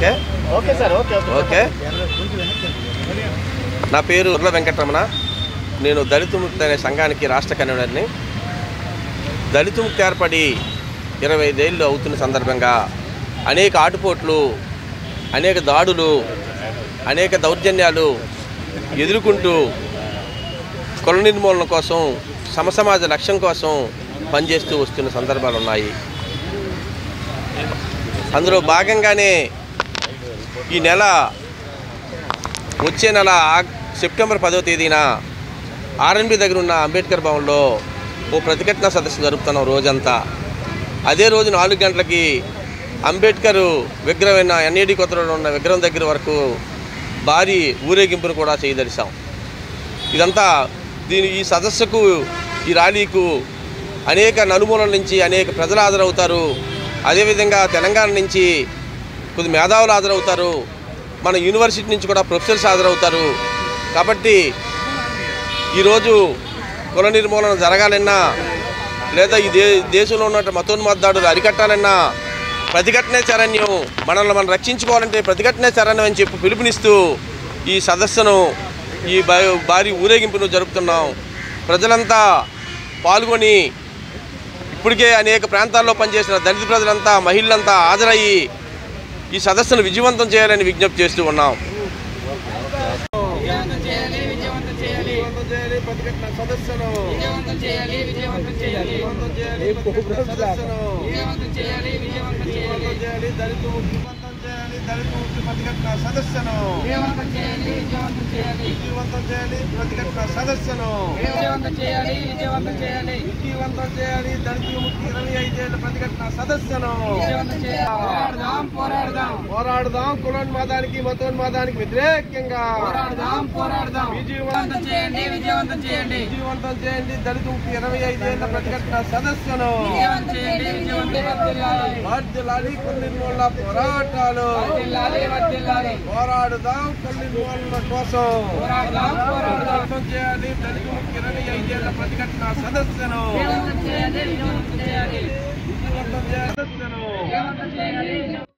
Okay okay sir okay okay నా పేరు ఉర్ల వెంకటరమణ. నేను దళిత ముక్తి అనే సంఘానికి రాష్ట్ర కన్వీనర్ని. దళిత ముక్తి ఏర్పడి 25 ఏళ్ళు అవుతున్న సందర్భంగా అనేక ఆటుపోట్లు, అనేక దాడులు, అనేక దౌర్జన్యాలు ఎదుర్కొంటూ కుల నిర్మూలన కోసం, సమసమాజ లక్ష్యం కోసం పనిచేస్తూ వస్తున్న సందర్భాలు ఉన్నాయి. అందులో భాగంగానే ఈ నెల వచ్చే నెల సెప్టెంబర్ 10వ తేదీన ఆర్ఎన్బి దగ్గర ఉన్న అంబేద్కర్ భవన్లో ఓ ప్రతిఘటన సదస్సు జరుపుతున్నాం రోజంతా. అదే రోజు 4 గంటలకి అంబేద్కర్ విగ్రహమైన ఎన్ఏడి కొత్తలో ఉన్న విగ్రహం దగ్గర వరకు భారీ ఊరేగింపును కూడా చేయదలిచాం. ఇదంతా ఈ సదస్సుకు, ఈ ర్యాలీకు అనేక నలుమూలల నుంచి అనేక ప్రజలు హాజరవుతారు. అదేవిధంగా తెలంగాణ నుంచి కొద్ది మేధావులు హాజరవుతారు. మన యూనివర్సిటీ నుంచి కూడా ప్రొఫెసర్స్ హాజరవుతారు. కాబట్టి ఈరోజు కుల నిర్మూలన జరగాలన్నా, లేదా ఈ దేశంలో ఉన్న మతోన్మాదాడులు అరికట్టాలన్నా ప్రతిఘటనే శరణ్యం, మనల్ని మనం రక్షించుకోవాలంటే ప్రతిఘటనే శరణ్యం అని చెప్పి పిలుపునిస్తూ ఈ సదస్సును, ఈ భారీ ఊరేగింపును జరుపుతున్నాం. ప్రజలంతా పాల్గొని, ఇప్పటికే అనేక ప్రాంతాల్లో పనిచేసిన దళిత ప్రజలంతా, మహిళలంతా హాజరయ్యి ఈ సదస్సును విజయవంతం చేయాలని విజ్ఞప్తి చేస్తూ ఉన్నాం. పోరాడదాం కులోన్మాదానికి, మతోన్మాదానికి వ్యతిరేకంగా విజయవంతం చేయండి దళిత ముక్తి 25 ఏళ్ల ప్రతిఘటన సదస్సును. వర్ధిల్లాలి కుల నిర్మూలన పోరాటాలు, పోరాడుదాం కుల నిర్మూలన కోసం చేయాలి దళిత ముక్తి 25 ఏళ్ల ప్రతిఘటన సదస్సును. విజయవంతం చేయాలి.